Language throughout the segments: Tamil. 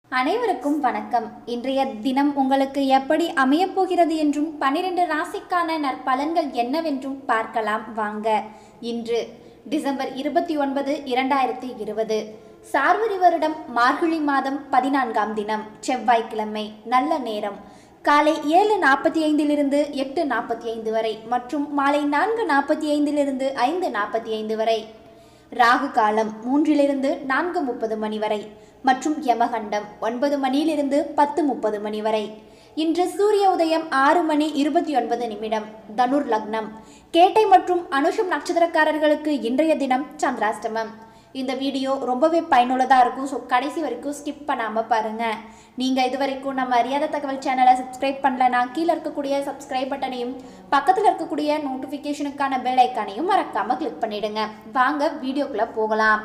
அனைவருக்கும் வணக்கம். இன்றைய தினம் உங்களுக்கு எப்படி அமையப் போகிறது என்றும் 12 ராசிக்கான நற்பலன்கள் என்னவென்றும் பார்க்கலாம் வாங்க. இன்று டிசம்பர் 29, 2020 சார்வரி வருடம் மார்கழி மாதம் 14ஆம் தினம் செவ்வாய்க்கிழமை. நல்ல நேரம் காலை 7:45 8:45 வரை மற்றும் மாலை 4:45 5:45 வரை. ராகு காலம் 3 4:30 மணி வரை மற்றும் யமகண்டம் 9 மணியிலிருந்து 10:30 மணி வரை. இன்று சூரிய உதயம் 6:29. தனுர் லக்னம். கேட்டை மற்றும் அனுஷம் நட்சத்திரக்காரர்களுக்கு இன்றைய தினம் சந்திராஷ்டமம். இந்த வீடியோ ரொம்பவே பயனுள்ளதாக இருக்கும். ஸோ கடைசி வரைக்கும் ஸ்கிப் பண்ணாமல் பாருங்கள். நீங்கள் இது வரைக்கும் நம்ம அறியாத தகவல் சேனலை சப்ஸ்கிரைப் பண்ணலன்னா கீழே இருக்கக்கூடிய சப்ஸ்கிரைப் பட்டனையும் பக்கத்தில் இருக்கக்கூடிய நோட்டிஃபிகேஷனுக்கான பெல் ஐக்கானையும் மறக்காமல் கிளிக் பண்ணிவிடுங்க. வாங்க வீடியோக்குள்ளே போகலாம்.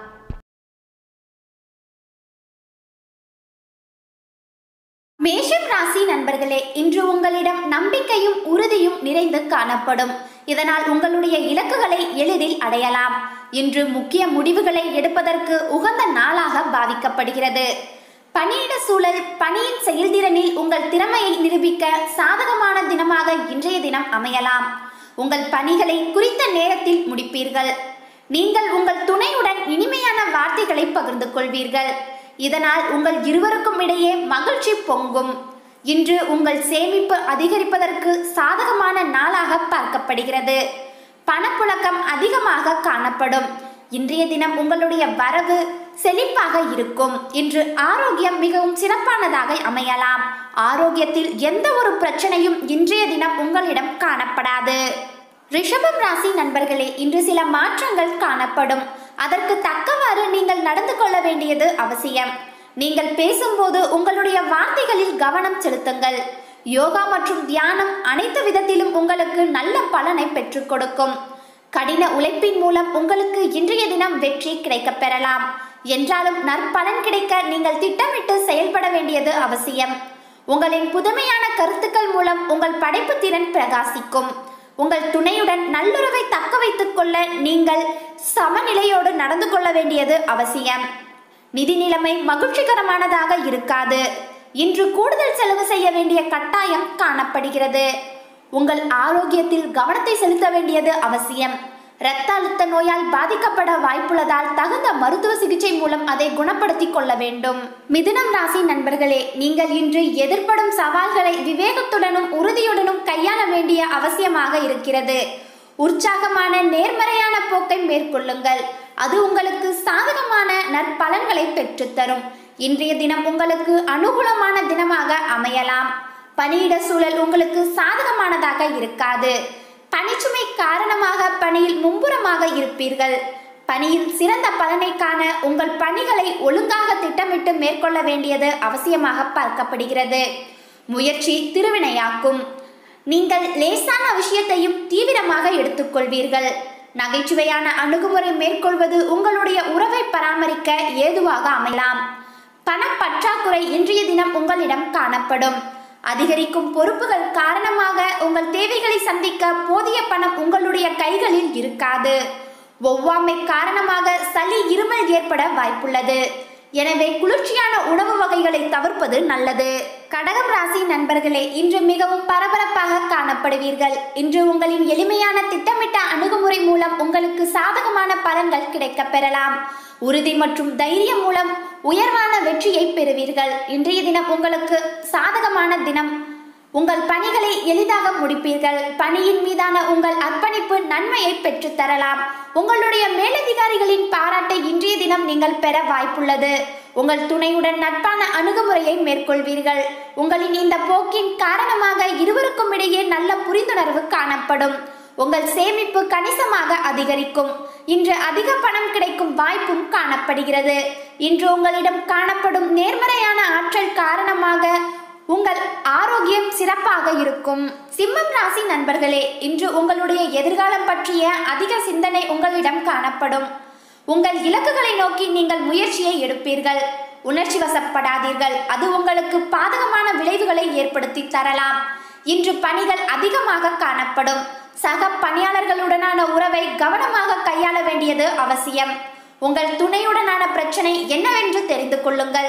மேஷம் ராசி நண்பர்களே, இன்று உங்களிடம் நம்பிக்கையும் உறுதியும் நிறைந்து காணப்படும். இதனால் உங்களுடைய இலக்குகளை எளிதில் அடையலாம். இன்று முக்கிய முடிவுகளை எடுப்பதற்கு உகந்த நாளாக பாவிக்கப்படுகிறது. பணியிட சூழல், பணியின் செயல்திறனில் உங்கள் திறமையை நிரூபிக்க சாதகமான தினமாக இன்றைய தினம் அமையலாம். உங்கள் பணிகளை குறித்த நேரத்தில் முடிப்பீர்கள். நீங்கள் உங்கள் துணையுடன் இனிமையான வார்த்தைகளை பகிர்ந்து கொள்வீர்கள். இதனால் உங்கள் இருவருக்கும் இடையே மகிழ்ச்சி பொங்கும். இன்று உங்கள் சேமிப்பு அதிகரிப்பதற்கு சாதகமான நாளாக பார்க்கப்படுகிறது. பணப்புழக்கம் அதிகமாக காணப்படும். இன்றைய தினம் உங்களுடைய வரவு செழிப்பாக இருக்கும். இன்று ஆரோக்கியம் மிகவும் சிறப்பானதாக அமையலாம். ஆரோக்கியத்தில் எந்த ஒரு பிரச்சனையும் இன்றைய தினம் உங்களிடம் காணப்படாது. ரிஷபம் ராசி நண்பர்களே, இன்று சில மாற்றங்கள் காணப்படும். அதற்கு தக்கவாறு நீங்கள் நடந்து கொள்ள வேண்டியது அவசியம். நீங்கள் பேசும்போது உங்களுடைய வார்த்தைகளில் கவனம் செலுத்துங்கள். யோகா மற்றும் தியானம் அனைத்து விதத்திலும் உங்களுக்கு நல்ல பலனை பெற்றுக் கொடுக்கும். கடின உழைப்பின் மூலம் உங்களுக்கு இன்றைய தினம் வெற்றி கிடைக்கப் பெறலாம். என்றாலும் நற்பலன் கிடைக்க நீங்கள் திட்டமிட்டு செயல்பட வேண்டியது அவசியம். உங்களின் புதுமையான கருத்துக்கள் மூலம் உங்கள் படைப்பு திறன் பிரகாசிக்கும். உங்கள் துணையுடன் நல்லுறவை தக்க வைத்துக் கொள்ள நீங்கள் சமநிலையோடு நடந்து கொள்ள வேண்டியது அவசியம். நிதி நிலைமை மகிழ்ச்சிகரமானதாக இருக்காது. இன்று கூடுதல் செலவு செய்ய வேண்டிய கட்டாயம் காணப்படுகிறது. உங்கள் ஆரோக்கியத்தில் கவனத்தை செலுத்த வேண்டியது அவசியம். இரத்த அழுத்த நோயால் பாதிக்கப்பட வாய்ப்புள்ளதால் தகுந்த மருத்துவ சிகிச்சை மூலம் அதை குணப்படுத்திக் கொள்ள வேண்டும். மிதுனம் ராசி நண்பர்களே, நீங்கள் இன்று எதிர்ப்படும் சவால்களை விவேகத்துடனும் உறுதியுடனும் கையாள வேண்டிய அவசியமாக இருக்கிறது. உற்சாகமான நேர்மறையான போக்கை மேற்கொள்ளுங்கள். அது உங்களுக்கு சாதகமான நற்பலன்களை பெற்றுத்தரும். இன்றைய தினம் உங்களுக்கு அனுகூலமான தினமாக அமையலாம். பணியிட சூழல் உங்களுக்கு சாதகமானதாக இருக்காது. பணிச்சுமை காரணமாக பணியில் மும்முரமாக இருப்பீர்கள். பணியில் சிறந்த பலனை காண உங்கள் பணிகளை ஒழுங்காக திட்டமிட்டு மேற்கொள்ள வேண்டியது அவசியமாக பார்க்கப்படுகிறது. முயற்சி திருவினையாக்கும். நீங்கள் லேசான விஷயத்தையும் தீவிரமாக எடுத்துக்கொள்வீர்கள். நகைச்சுவையான அணுகுமுறை மேற்கொள்வது உங்களுடைய உறவை பராமரிக்க ஏதுவாக அமையலாம். பணப்பற்றாக்குறை இன்றைய தினம் உங்களிடம் காணப்படும். அதிகரிக்கும் பொறுப்புகள் காரணமாக உங்கள் தேவைகளை சந்திக்க போதிய பணம் உங்களுடைய கைகளில் இருக்காது. ஒவ்வாமை காரணமாக சளி, இருமல் ஏற்பட வாய்ப்புள்ளது. எனவே குளிர்ச்சியான உணவு வகைகளை தவிர்ப்பது நல்லது. கடகம் ராசி நண்பர்களே, இன்று மிகவும் பரபரப்பாக காணப்படுவீர்கள். இன்று உங்களின் எளிமையான திட்டமிட்ட அணுகுமுறை மூலம் உங்களுக்கு சாதகமான பலன்கள் கிடைக்கப் பெறலாம். உறுதி மற்றும் தைரியம் மூலம் உயர்வான வெற்றியை பெறுவீர்கள். இன்றைய தினம் உங்களுக்கு சாதகமான தினம். உங்கள் பணிகளை எளிதாக முடிப்பீர்கள். பணியின் மீதான உங்கள் அர்ப்பணிப்பு நன்மையை பெற்றுத்தரலாம். உங்களுடைய மேலதிகாரிகளின் பாராட்டை இன்றைய தினம் நீங்கள் பெற வாய்ப்புள்ளது. உங்கள் துணையுடன் நட்பான அணுகுமுறையை மேற்கொள்வீர்கள். உங்களின் இந்த போக்கின் காரணமாக இருவருக்கும் இடையே நல்ல புரிந்துணர்வு காணப்படும். உங்கள் சேமிப்பு கணிசமாக அதிகரிக்கும். இன்று அதிக பணம் கிடைக்கும் வாய்ப்பும் காணப்படுகிறது. இன்று உங்களிடம் காணப்படும் நேர்மறையான ஆற்றல் காரணமாக உங்கள் ஆரோக்கியம் சிறப்பாக இருக்கும். சிம்மம் ராசி நண்பர்களே, இன்று உங்களுடைய எதிர்காலம் பற்றிய அதிக சிந்தனை உங்களிடம் காணப்படும். உங்கள் இலக்குகளை நோக்கி நீங்கள் முயற்சியை எடுப்பீர்கள். உணர்ச்சி வசப்படாதீர்கள். அது உங்களுக்கு பாதகமான விளைவுகளை ஏற்படுத்தி தரலாம். இன்று பணிகள் அதிகமாக காணப்படும். சக பணியாளர்களுடனான உறவை கவனமாக கையாள வேண்டியது அவசியம். உங்கள் துணையுடனான பிரச்சனை என்னவென்று தெரிந்து கொள்ளுங்கள்.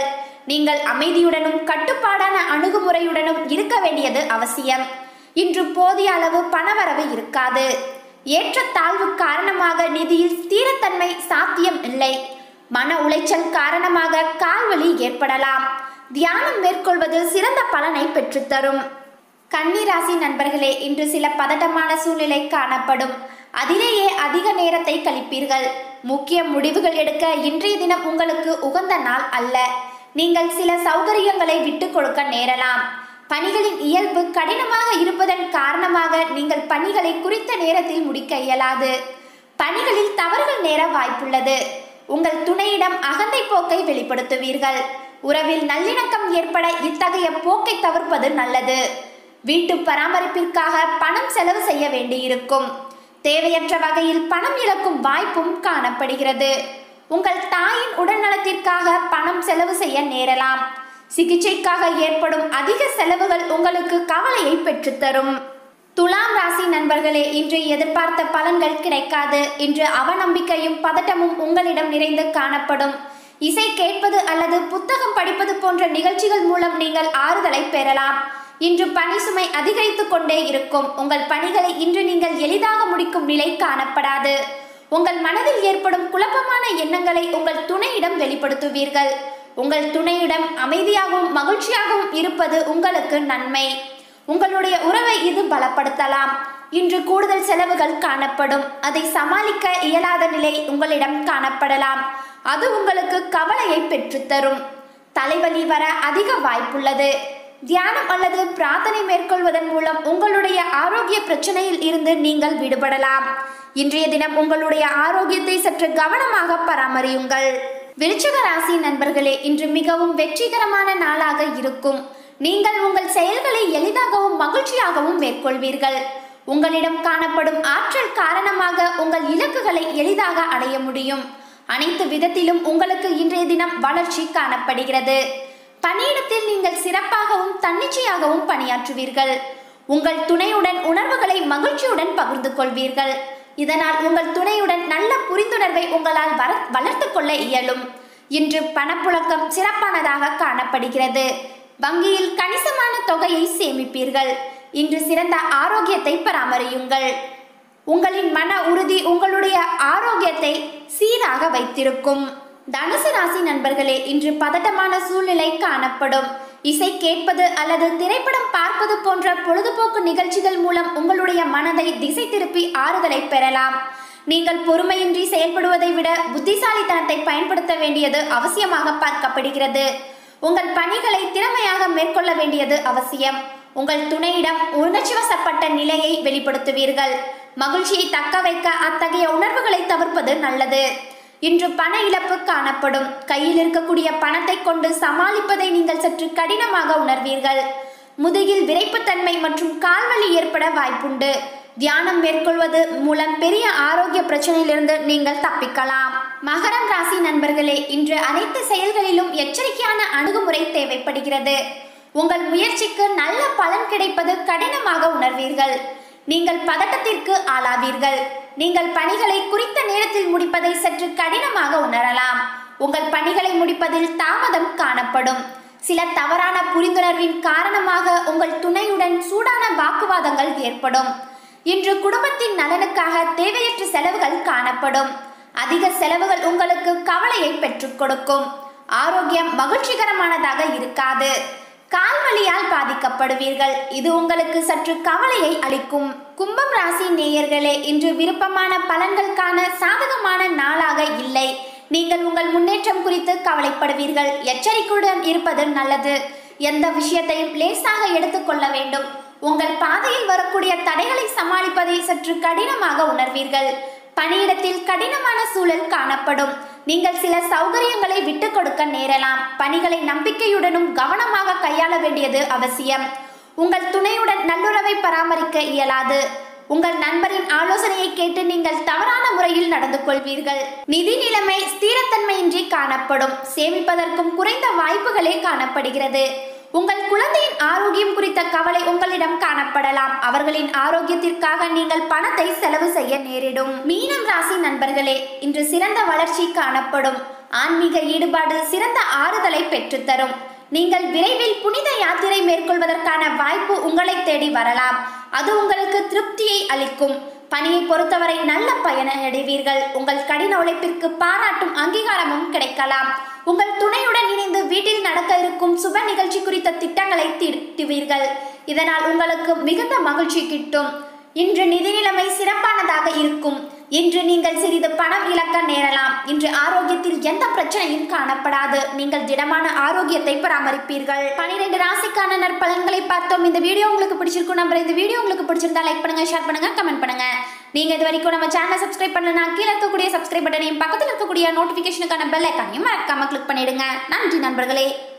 நீங்கள் அமைதியுடனும் கட்டுப்பாடான அணுகுமுறையுடனும் இருக்க வேண்டியது அவசியம். இன்று போதிய அளவு பணவரவு இருக்காது. ஏற்றத்தாழ்வு காரணமாக நிதியில் ஸ்திரத்தன்மை சாத்தியம் இல்லை. மன உளைச்சல் காரணமாக கால்வலி ஏற்படலாம். தியானம் மேற்கொள்வது சிறந்த பலனை பெற்றுத்தரும். கன்னி ராசி நண்பர்களே, இன்று சில பதட்டமான சூழ்நிலை காணப்படும். அதிலேயே அதிக நேரத்தை கழிப்பீர்கள். முக்கிய முடிவுகள் எடுக்க இன்றைய தினம் உங்களுக்கு உகந்த நாள் அல்ல. நீங்கள் சில சௌகரியங்களை விட்டு கொடுக்க நேரலாம். பணிகளின் இயல்பு கடினமாக இருப்பதன் காரணமாக நீங்கள் பணிகளை குறித்த நேரத்தில் முடிக்க இயலாது. பணிகளில் தவறுகள் நேர வாய்ப்புள்ளது. உங்கள் துணையிடம் அகந்தை போக்கை வெளிப்படுத்துவீர்கள். உறவில் நல்லிணக்கம் ஏற்பட இத்தகைய போக்கை தவிர்ப்பது நல்லது. வீட்டு பராமரிப்பிற்காக பணம் செலவு செய்ய வேண்டியிருக்கும். தேவையற்ற வகையில் பணம் இழக்கும் வாய்ப்பும் காணப்படுகிறது. உங்கள் தாயின் உடல்நலத்திற்காக பணம் செலவு செய்ய நேரலாம். சிகிச்சைக்காக ஏற்படும் அதிக செலவுகள் உங்களுக்கு கவலையை பெற்றுத்தரும். துலாம் ராசி நண்பர்களே, இன்று எதிர்பார்த்த பலன்கள் கிடைக்காது. இன்று அவநம்பிக்கையும் பதட்டமும் உங்களிடம் நிறைந்து காணப்படும். இசை கேட்பது அல்லது புத்தகம் படிப்பது போன்ற நிகழ்ச்சிகள் மூலம் நீங்கள் ஆறுதலை பெறலாம். இன்று பணி சுமை அதிகரித்து கொண்டே இருக்கும். உங்கள் பணிகளை இன்று நீங்கள் எளிதாக முடிக்கும் நிலை காணப்படாது. உங்கள் மனதில் ஏற்படும் குழப்பமான எண்ணங்களை உங்கள் துணையிடம் வெளிப்படுத்துவீர்கள். உங்கள் துணையிடம் அமைதியாகவும் மகிழ்ச்சியாகவும் இருப்பது உங்களுக்கு நன்மை. உங்களுடைய உறவை இது பலப்படுத்தலாம். இன்று கூடுதல் செலவுகள் காணப்படும். அதை சமாளிக்க இயலாத நிலை உங்களிடம் காணப்படலாம். அது உங்களுக்கு கவலையை பெற்றுத்தரும். தலைவலி வர அதிக வாய்ப்புள்ளது. தியானம் அல்லது பிரார்த்தனை மேற்கொள்வதன் மூலம் உங்களுடைய ஆரோக்கிய பிரச்சனையில் இருந்து நீங்கள் விடுபடலாம். இன்றைய தினம் உங்களுடைய ஆரோக்கியத்தை சற்று கவனமாக பராமரியுங்கள். விருச்சிக ராசி நண்பர்களே, இன்று மிகவும் வெற்றிகரமான நாளாக இருக்கும். நீங்கள் உங்கள் செயல்களை எளிதாகவும் மகிழ்ச்சியாகவும் மேற்கொள்வீர்கள். உங்களிடம் காணப்படும் ஆற்றல் காரணமாக உங்கள் இலக்குகளை எளிதாக அடைய முடியும். அனைத்து விதத்திலும் உங்களுக்கு இன்றைய தினம் வளர்ச்சி காணப்படுகிறது. பணியிடத்தில் நீங்கள் சிறப்பாகவும் தன்னிச்சையாகவும் பணியாற்றுவீர்கள். உங்கள் துணையுடன் உணர்வுகளை மகிழ்ச்சியுடன் பகிர்ந்து கொள்வீர்கள். இதனால் உங்கள் துணையுடன் நல்ல புரிந்துணர்வை உங்களால் வளர்த்து கொள்ள இயலும். இன்று பணப்புழக்கம் சிறப்பானதாக காணப்படுகிறது. வங்கியில் கணிசமான தொகையை சேமிப்பீர்கள். இன்று சிறந்த ஆரோக்கியத்தை பராமரியுங்கள். உங்களின் மன உறுதி உங்களுடைய ஆரோக்கியத்தை சீராக வைத்திருக்கும். தனுசு ராசி நண்பர்களே, இன்று பதட்டமான சூழ்நிலை காணப்படும். இசை கேட்பது அல்லது திரைப்படம் பார்ப்பது போன்ற பொழுதுபோக்கு நிகழ்ச்சிகள் மூலம் உங்களுடைய மனதை திசை திருப்பி ஆறுதலை பெறலாம். நீங்கள் பொறுமையின்றி செயல்படுவதை விட புத்திசாலித்தனத்தை பயன்படுத்த வேண்டியது அவசியமாக பார்க்கப்படுகிறது. உங்கள் பணிகளை திறமையாக மேற்கொள்ள வேண்டியது அவசியம். உங்கள் துணையிடம் உணர்ச்சிவசப்பட்ட நிலையை வெளிப்படுத்துவீர்கள். மகிழ்ச்சியை தக்க வைக்க அத்தகைய உணர்வுகளை தவிர்ப்பது நல்லது. இன்று பண இழப்பு காணப்படும். கையில் இருக்கக்கூடிய பணத்தை கொண்டு சமாளிப்பதை நீங்கள் சற்று கடினமாக உணர்வீர்கள். முதுகில் விரைப்புத்தன்மை மற்றும் கால்வலி ஏற்பட வாய்ப்புண்டு. தியானம் மேற்கொள்வது மூலம் பெரிய ஆரோக்கிய பிரச்சனையிலிருந்து நீங்கள் தப்பிக்கலாம். மகரம் ராசி நண்பர்களே, இன்று அனைத்து செயல்களிலும் எச்சரிக்கையான அணுகுமுறை தேவைப்படுகிறது. உங்கள் முயற்சிக்கு நல்ல பலன் கிடைப்பது கடினமாக உணர்வீர்கள். நீங்கள் பதட்டத்திற்கு ஆளாவீர்கள். நீங்கள் பணிகளை குறித்த நேரத்தில் முடிப்பதை சற்று கடினமாக உணரலாம். உங்கள் பணிகளை முடிப்பதில் தாமதம் காணப்படும். சில தவறான புரிந்துணர்வின் காரணமாக உங்கள் துணையுடன் சூடான வாக்குவாதங்கள் ஏற்படும். இன்று குடும்பத்தின் நலனுக்காக தேவையற்ற செலவுகள் காணப்படும். அதிக செலவுகள் உங்களுக்கு கவலையை பெற்றுக் கொடுக்கும். ஆரோக்கியம் மகிழ்ச்சிகரமானதாக இருக்காது. கால்வலியால் பாதிக்கப்படுவீர்கள். இது உங்களுக்கு சற்று கவலையை அளிக்கும். கும்பம் ராசி நேயர்களே, இன்று விருப்பமான பலன்களுக்கான சாதகமான நாளாக இல்லை. நீங்கள் உங்கள் முன்னேற்றம் குறித்து கவலைப்படுவீர்கள். எச்சரிக்கையுடன் இருப்பது நல்லது. எந்த விஷயத்தையும் லேசாக எடுத்துக்கொள்ள வேண்டும். உங்கள் பாதையில் வரக்கூடிய தடைகளை சமாளிப்பதை சற்று கடினமாக உணர்வீர்கள். பணியிடத்தில் கடினமான சூழல் காணப்படும். நீங்கள் சில சௌகரியங்களை விட்டு கொடுக்க நேரலாம். பணிகளை நம்பிக்கையுடனும் கவனமாக கையாள வேண்டியது அவசியம். உங்கள் துணையுடன் நல்லுறவை பராமரிக்க இயலாது. உங்கள் நண்பரின் ஆலோசனையை கேட்டு நீங்கள் தவறான முறையில் நடந்து கொள்வீர்கள். நிதி நிலைமை ஸ்திரத்தன்மையின்றி காணப்படும். சேமிப்பதற்கும் குறைந்த வாய்ப்புகளே காணப்படுகிறது. உங்கள் குழந்தையின் ஆரோக்கியம் குறித்த கவலை உங்களிடம் காணப்படலாம். அவர்களின் ஆரோக்கியத்திற்காக நீங்கள் பணத்தை செலவு செய்ய நேரிடும். மீனம் ராசி நண்பர்களே, இன்று சிறந்த வளர்ச்சி காணப்படும். ஆன்மீக ஈடுபாடு சிறந்த ஆறுதலை பெற்றுத்தரும். நீங்கள் விரைவில் புனித யாத்திரை மேற்கொள்வதற்கான வாய்ப்பு உங்களை தேடி வரலாம். அது உங்களுக்கு திருப்தியை அளிக்கும். பணியை பொறுத்தவரை நல்ல பயனை அடைவீர்கள். உங்கள் கடின உழைப்பிற்கு பாராட்டும் அங்கீகாரமும் கிடைக்கலாம். உங்கள் துணையுடன் இணைந்து வீட்டில் நடக்க இருக்கும் சுப நிகழ்ச்சி குறித்த திட்டங்களை தீட்டுவீர்கள். இதனால் உங்களுக்கு மிகுந்த மகிழ்ச்சி கிட்டும். இன்று நிதி நிலைமை சிறப்பானதாக இருக்கும். இன்று நீங்கள் சிறிது பணம் இழக்க நேரலாம். இன்று ஆரோக்கியத்தில் எந்த பிரச்சனையும் காணப்படாது. நீங்கள் திடமான ஆரோக்கியத்தை பராமரிப்பீர்கள். 12 ராசிக்கான நற்பலன்களை பார்த்தோம். இந்த வீடியோ உங்களுக்கு பிடிச்சிருக்கும் நம்புறேன். இந்த வீடியோ உங்களுக்கு பிடிச்சிருந்தா லைக் பண்ணுங்க, ஷேர் பண்ணுங்க, கமெண்ட் பண்ணுங்க. நீங்க இது வரைக்கும் நம்ம சேனலை சப்ஸ்கிரைப் பண்ணலனா கீழே இருக்கக்கூடிய சப்ஸ்கிரைப் பட்டனையும் பக்கத்தில் இருக்கக்கூடிய நோட்டிபிகேஷனுக்கான பெல் ஐகானையும் மறக்காம கிளிக் பண்ணிடுங்க. நன்றி நண்பர்களே.